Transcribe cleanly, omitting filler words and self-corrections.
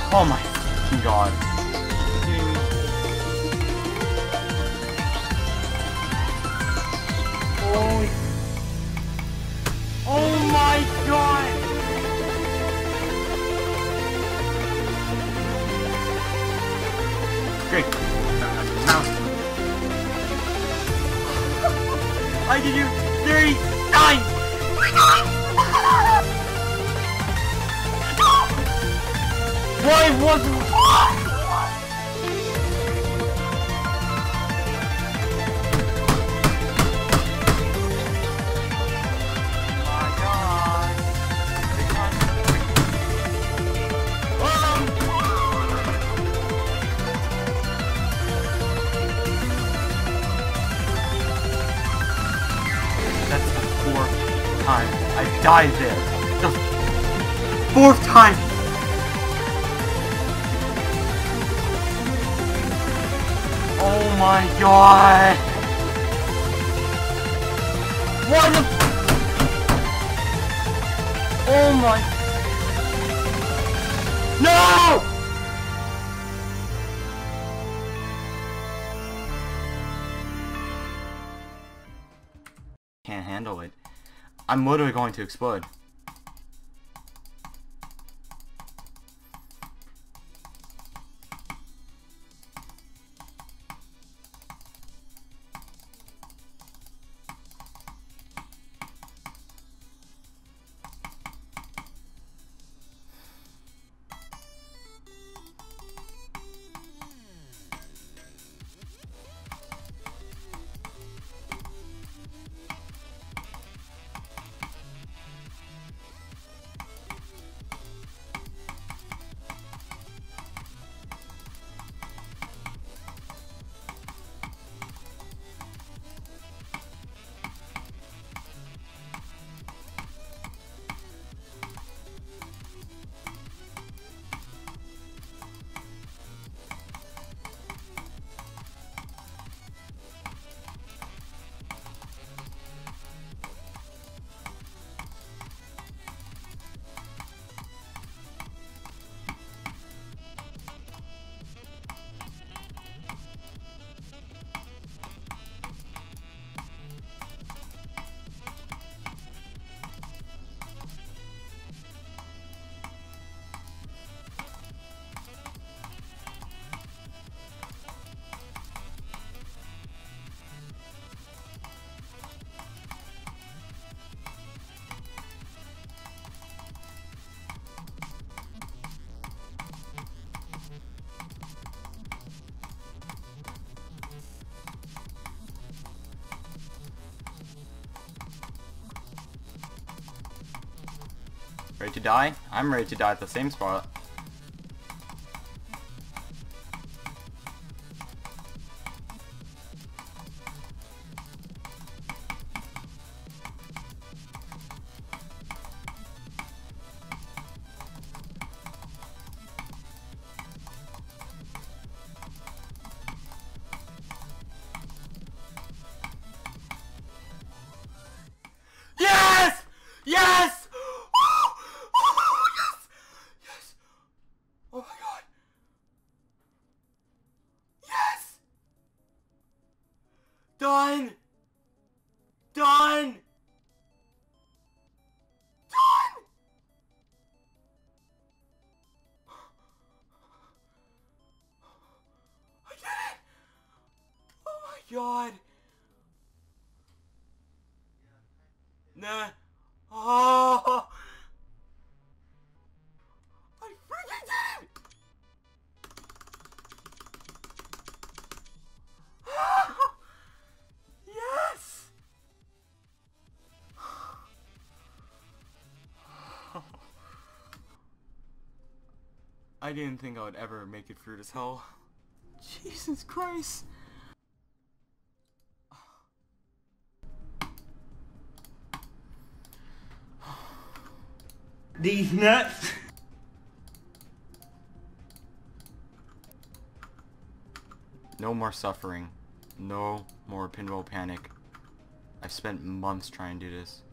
Oh my fucking god. Are you kidding me? Holy. Oh my god! Great. I give you 39! Why wasn't... That's the 4th time I've died there. The 4th time! Oh my god! What the... Oh my... No! Can't handle it. I'm literally going to explode. Ready to die? I'm ready to die at the same spot. Yes! Yes! Oh my god. Yes! Done! Done! Done! I did it! Oh my god. Nah. Oh! I freaking did it! Yes! I didn't think I would ever make it through this hell. Jesus Christ. These nuts. No more suffering. No more pinball panic. I've spent months trying to do this.